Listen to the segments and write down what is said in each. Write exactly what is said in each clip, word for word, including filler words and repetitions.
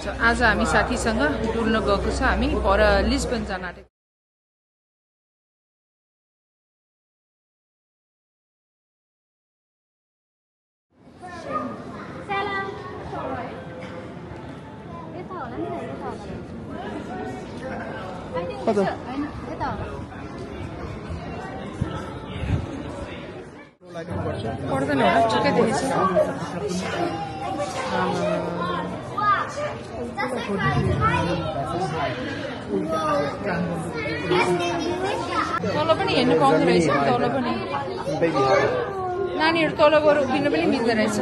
हुन्छ आज हामी साथीसँग डुल्न गएको छ हामी पर लिस्बन जान आँटेको पर्दैन होला ठिकै देखेछ तल पनि हेर्नु पाउँदो रहेछ तल पनि नानीहरू तल गएर उभिन पनि मिल्दो रहेछ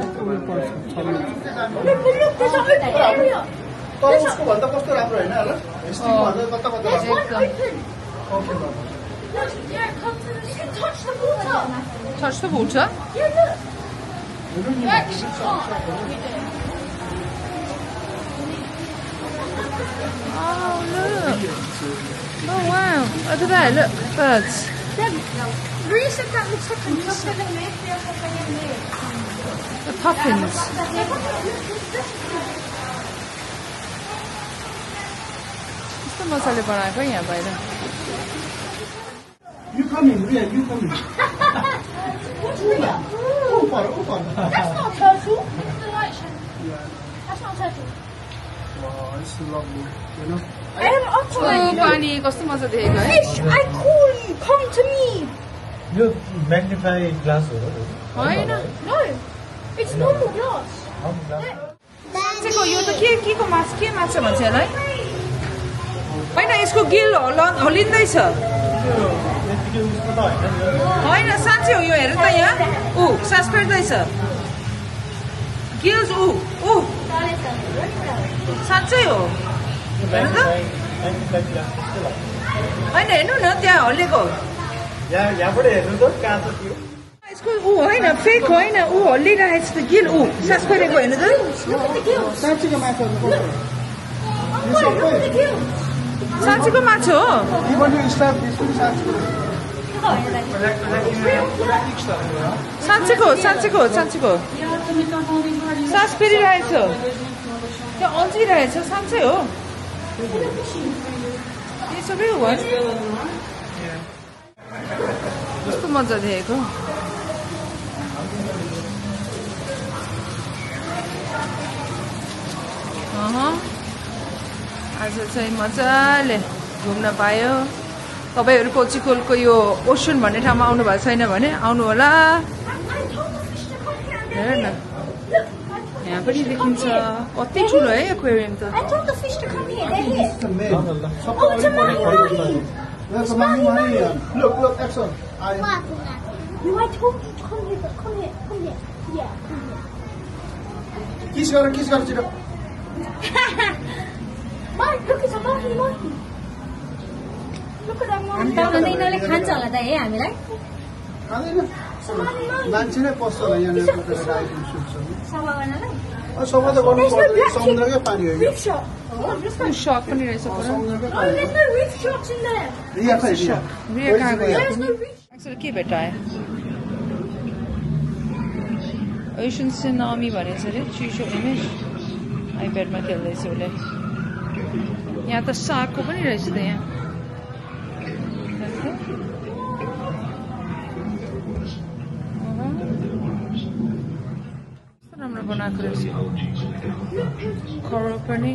Touch the water. Oh, look. Oh, wow. Look at that. Look, birds. Reese that looks like The puffins. कस्तो मजाले बनाएको यहाँ बाहिर You come in, Ria, you come in. What's Ria? Open, open. That's not a turtle. Yeah. That's not a turtle. Wow, it's lovely, you know. I'm up to ओ पानी कस्तो मजा देखेको है Fish, I call you, come to me. You magnify glass हो होइन No, it's normal glass. साँच्चैको यो त के के को माछा के माछा भन्छ यसलाई होइन यसको गिल हल्लिँदैछ होइन साँच्चै हो यो हेर त यहाँ ऊ सास फेर्दैछ गिल्स ऊ ऊ साँच्चै हो हेर्नु त होइन हेर्नु न त्यहाँ हल्लेको यहाँबाट हेर्नु त कहाँ छ त्यो यसको ऊ होइन फेक होइन ऊ हल्लिरहेको छ गिल ऊ सास फेरेको हेर्नु त साँच्चीको माछा साँच्चैको माछा हो You want to start this one, साँच्चीको साँच्चैको साँच्चैको साँच्चैको सास फेरिरहेछ त्यो अल्झिरहेछ साँच्चै हो It's a real one. कस्तो मजा देखेको आज चाहिँ मजाले घुम्न पायो तपाईहरु कोचिकोलको यो ओसन भन्ने ठाउँमा आउनु भएको छैन भने आउनु होला हेर न यहाँ पनि देखिन्छ कति ठुलो है एक्वेरियम त I told the fish to come here. They're here. It's the main. Oh, it's a mahi mahi. There's a mahi mahi. Look, look, Exxon. I You, I told you to come here. Come here. Come here. Yeah, come here. kiss गर kiss गर छिटो. Mike, look, it's a mahi mahi. Look at that mahi And mahi. अन्त यिनीहरूले खान्छ होला त है हामीलाई खाँदैन. It's a mahi mahi. मान्छे नै पस्छ होला यहाँ बसेर राइडिङ सुट्छ. सफा गर्नलाई अ सबै त गर्नु There's no पर्दैन. black समुद्रकै पानी हो यो. reef shark. Oh, just like सक पनि रहेछ पुरा समुद्रकै oh, पानी. there's no reef sharks in there. Riya खै रिया. रिया कहाँ गयो There's no reef. एक्चुअली के भेटायो ओसन सुनामी भनेछ अरे चिसो इमेज आइप्याडमा खेल्दैछ उसले यहाँ त सागको पनि रहेछ त यहाँ कस्तो राम्रो बनाएको रहेछ खरो पनि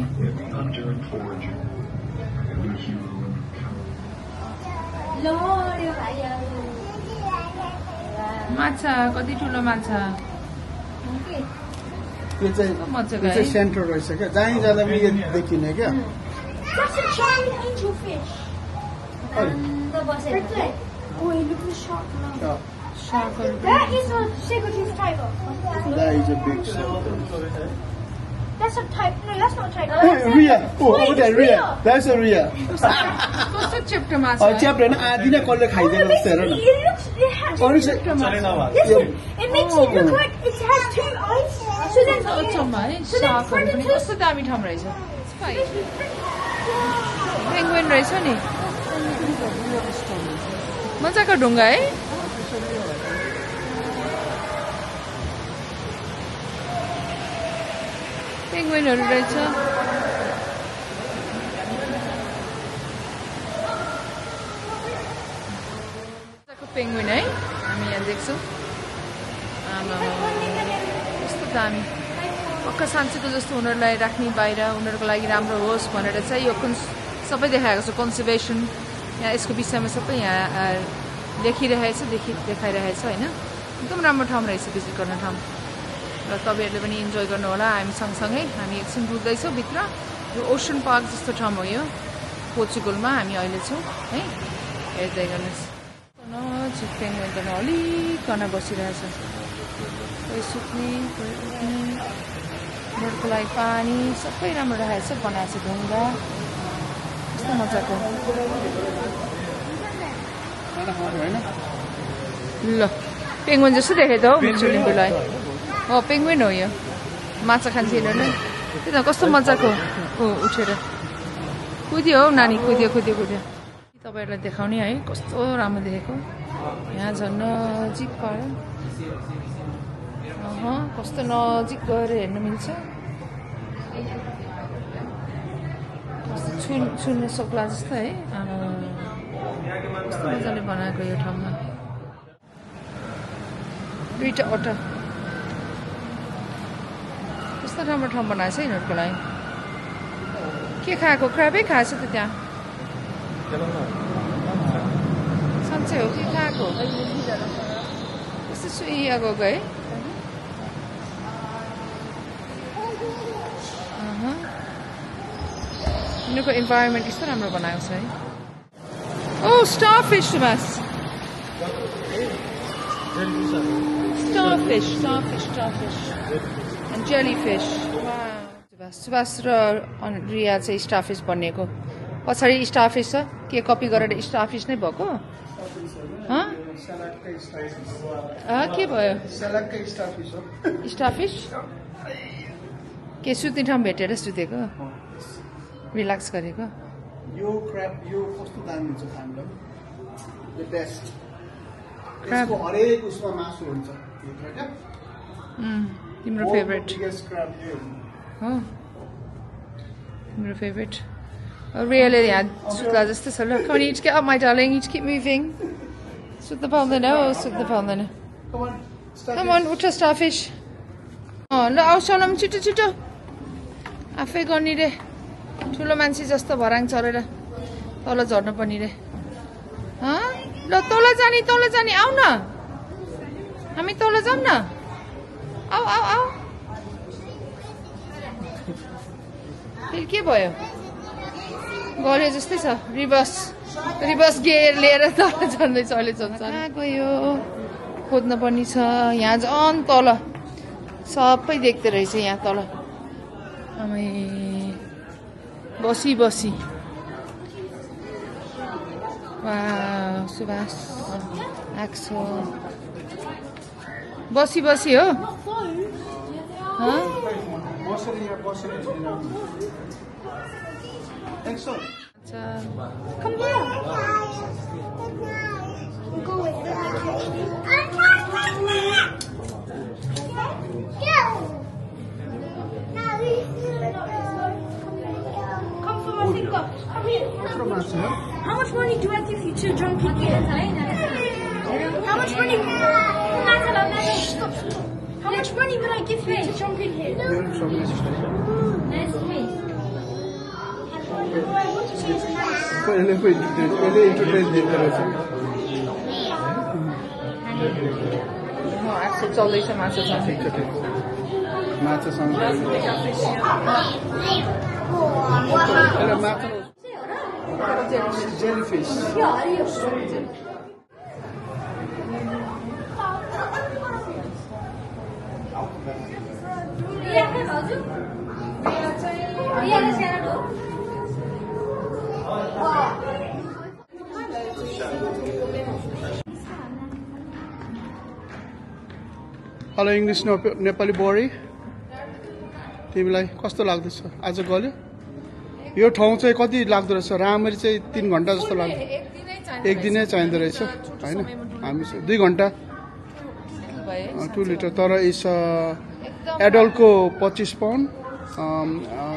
लड्यो भाइहरू माछा कति ठुलो माछा यो चाहिँ मजाको यो है चाहिँ सेन्टर रहेछ क्या जहीँ जाँदा पनि यो देखिने क्या That's a giant angel fish. अन्त बसेर Right there. Oh, look at the shark now. अँ, सागहरू That is a saber-tooth tiger. that is a big shark. That's a tiger. No, that's not a tiger. Hey, Ria. Oh, Wait, over there, it's Ria. Ria. That's a Ria. कस्तो चेप्टो माछा अँ, च्याप्ट होइन आधी नै कसले Oh, खाइदिएको जस्तो हेर न. basically, it looks, it has, अरू चाहिँ चेप्टो माछा listen, it makes it look like it has two eyes. So then, अचम्म है so then सागहरू पनि predators, कस्तो दामी ठाउँ रहेछ पेंगुइन रहेछ नि मजाको ढुङ्गा है पेंगुइनहरू रहेछ पेंगुइन है हामी यहाँ देख्छौँ कस्तो दामी पक्का साँच्चैको जस्तो उनीहरूलाई राख्ने बाहिर उनीहरूको लागि राम्रो होस् भनेर चाहिँ यो कुन सबै देखाएको छ कन्जर्भेसन यहाँ यसको विषयमा सबै यहाँ लेखिरहेछ देखि देखाइरहेछ होइन एकदम राम्रो ठाउँ रहेछ भिजिट गर्ने ठाउँ र तपाईँहरूले पनि इन्जोय गर्नु होला हामी सँगसँगै हामी एकछिन डुब्दैछौँ भित्र यो ओसन पार्क जस्तो ठाउँ हो यो पोर्चुगलमा हामी अहिले छौँ है हेर्दै गर्नुहोस् नजिक पेंगुइन त अलिकन बसिरहेछ कोही सुत्ने कोही उठ्ने उनीहरूको लागि पानी सबै राम्रो राखेको छ बनाएको छ ढुङ्गा कस्तो मजाको ल पेंगुइन जस्तो देखेँ त हौ मिठो लिम्बूलाई हो पेंगुइन हो यो माछा खान्छ यिनीहरूले त्यही त कस्तो मजाको हो उठेर कुद्यो हौ नानी कुद्यो कुद्यो कुद्यो तपाईँहरूलाई देखाउने है कस्तो राम्रो देखेको यहाँ झन् नजिक पाएर अँ कस्तो नजिक गएर हेर्न मिल्छ कस्तो छु छुन सक्ला जस्तो है कस्तो मजाले बनाएको यो ठाउँमा दुईवटा अटा कस्तो राम्रो ठाउँ बनाएको छ यिनीहरूको लागि के खाएको क्राबै खाएछ त त्यहाँ साँच्चै हो कि खाएको कस्तो सुइया गएको है यिनीहरूको इन्भाइरोमेन्ट कस्तो राम्रो बनाएको छ है ओ starfish Subhash starfish starfish starfish and jellyfish Subhash Subhash र रिया चाहिँ स्टारफिस बनिएको पछाडि स्टारफिस छ के कपी गरेर स्टारफिस नै भएको के भयो स्टारफिस के सुत्ने ठाउँ भेटेर सुतेको रिल्याक्स गरेको यो क्र्याब यो कस्तो दामी हुन्छ खानुलाई द बेस्ट क्र्याब हरेक उसमा मासु हुन्छ तिम्रो फेभरेट क्र्याब हो तिम्रो फेभरेट रियली यहाँ सुत्ला जस्तो छ ल Come on, you get up, my darling. You keep moving. सुत्न पाउँदैन हो सुत्न पाउँदैन Come on, उठ स्टारफिस अँ ल आऊ सोनम छिटो छिटो आफै गर्ने रे ठुलो मान्छे जस्तो भराङ चढेर तल झर्नु पर्ने रे ल तल जाने तल जाने आऊ न हामी तल जाऊँ न आऊ आऊ आऊ फेरि के भयो गऱ्यो जस्तै छ रिभर्स रिभर्स गियर लिएर तल झर्दैछ अहिले झन् गयो खोज्न पर्ने छ यहाँ झन् तल सबै देख्दो रहेछ यहाँ तल आमै बसी बसी वाह सुभाष आएको छ बसी बसी हो Come here. Go with me. Come for my finger. Come here. How much money do I give you to jump in here? How much money? Stop. How much money will I give you to jump in here? Nice place. पहले कोई पहले enterprise देता रहेछ आजकल चल्दैछ माछा छ माछासँग जेलीफिस हेलो इङ्ग्लिस नेपाली बोरी तिमीलाई कस्तो लाग्दैछ आज गल्यो यो ठाउँ चाहिँ कति लाग्दो रहेछ राम्ररी चाहिँ तीन घन्टा जस्तो लाग्छ एक दिनै चाहिँदो रहेछ होइन हामी दुई घन्टा टु लिटर तर इस एडल्टको पच्चिस पाउन्ड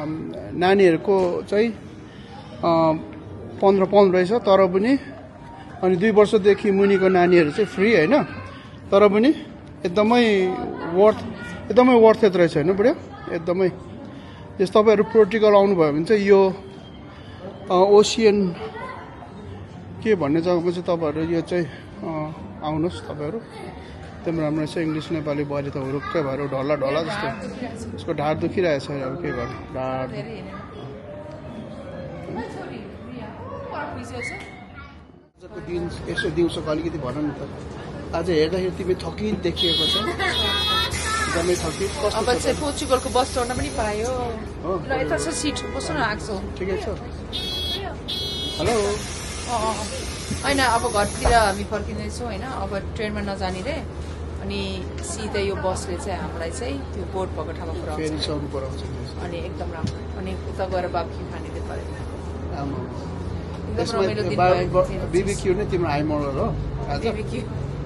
नानीहरूको चाहिँ पन्ध्र पाउन्ड रहेछ तर पनि अनि दुई वर्षदेखि मुनिको नानीहरू चाहिँ फ्री होइन, तर पनि एकदमै वर्थ एकदमै वर्थ रहेछ होइन बुढिया, एकदमै। यस तपाईँहरू पोर्टुगल आउनुभयो भने चाहिँ यो ओसियन के भन्ने जग्गामा चाहिँ तपाईँहरू यो चाहिँ आउनुहोस् तपाईँहरू। एकदम राम्रो छ। इङ्ग्लिस नेपाली बरी त हुरुक्कै भएर ढल्ला ढल्ला जस्तो उसको ढाड दुखिरहेछ अब के भयो ढाड। आजको दिन यसो दिउँसोको अलिकति भन न त, आज हेर्दाखेरि तिमी थकित देखिएको छ, एकदमै थकित। अब चाहिँ पोर्चुगलको बस चढ्न पनि पायो। ल यता छ सिट, बस्नु न आएको छ। ठिकै छ। हेलो होइन अब घरतिर हामी फर्किँदैछौँ होइन, अब ट्रेनमा नजाने रे, अनि सिधै यो बसले चाहिँ हामीलाई चाहिँ त्यो बोर्ड भएको ठाउँमा पुऱ्याउँछ अनि एकदम राम्रो। अनि उता गएर बाबक्यू खाने त्यो पऱ्यो, एकदम रमाइलो दिन भयो। बिबिक्यू नै तिम्रो आइमोड हो आज? बिबिक्यू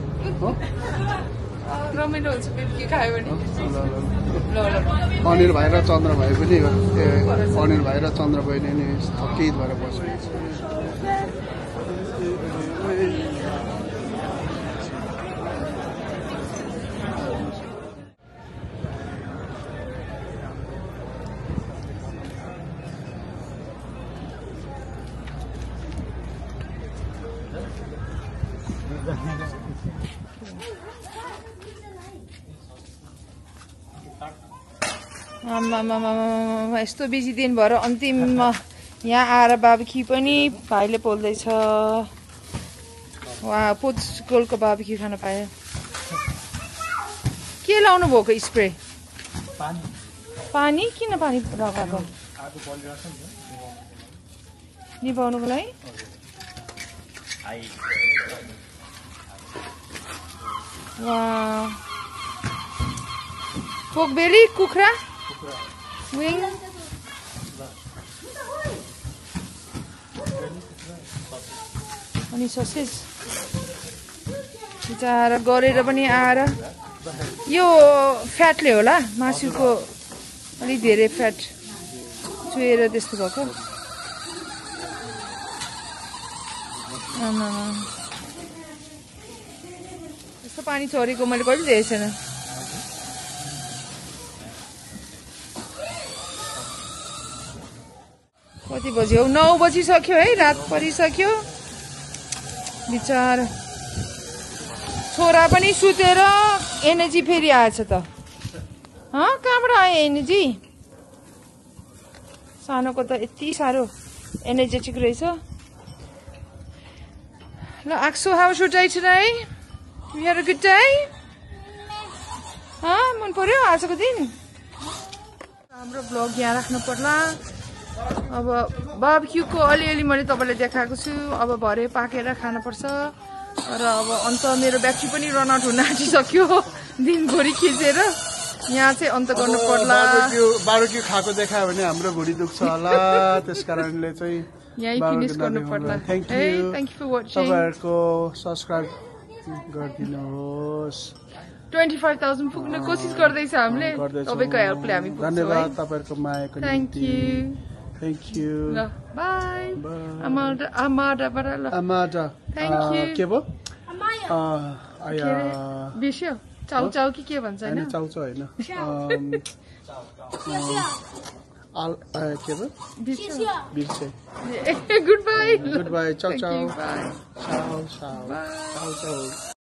रमाइलो हुन्छ बिबिक्यू खायो भने। ल ल अनिल भाइ र चन्द्र भाइ पनि अनिल भाइ र चन्द्र बहिनी नि थकित भएर बस्नु। आमामामामा यस्तो बिजी दिन भएर अन्तिममा यहाँ आएर बाबक्यू पनि भाइले पोल्दैछ। वा पोर्चुगलको बाबक्यू खान पायो। के लाउनु भएको स्प्रे? पानी? किन पानी लगाएको? निभाउनुको लागि? वा पोकबेली कुखुरा विङ अनि ससेज बिचारा गरेर पनि आएर यो फ्याटले होला, मासुको अलिक धेरै फ्याट चुहेर त्यस्तो भएको। यस्तो पानी चरेको मैले कहिले देखेको छैन। कति बजी हो? नौ बजिसक्यो है, रात परिसक्यो। बिचार छोरा पनि सुतेर एनर्जी फेरि आएछ त। कहाँबाट आयो एनर्जी? सानोको त यति साह्रो एनर्जेटिक रहेछ। ल Aksu, how was your day today? You had a good day? मन पर्यो आजको दिन? हाम्रो ब्लग यहाँ राख्नु पर्ला। अब बाबक्यूको अलिअलि मैले तपाईँलाई देखाएको छु, अब भरे पाकेर खानुपर्छ। र अब अन्त मेरो ब्याट्री पनि रन आउट हुन आँटिसक्यो दिनभरि खिचेर। यहाँ चाहिँ अन्त गर्नु पर्ला। बाबक्यू खाएको देखायो भने हाम्रो भुँडी दुख्छ होला, त्यस कारणले चाहिँ यही फिनिस गर्नु पर्ला। Thank you. Thank you for watching. तपाईँहरूको सब्सक्राइब गरिदिनुहोस्। ट्वेन्टी फाइभ थाउजन्ड पुग्ने कोसिस गर्दैछ हामीले, तपाईँको हेल्पले हामी पुग्छौँ। धन्यवाद तपाईँहरूको मायाको निम्ति। Thank you. Thank you. ल बाई। अमाडा अमाडाबाट ल। अमाडा। Thank you. के भयो? बिर्स्यो? चाउ चाउ कि के भन्छ होइन? चाउचाउ होइन, के भयो? बिर्से। Good bye. Good bye. Ciao ciao. Bye. Ciao ciao. Ciao चाउ।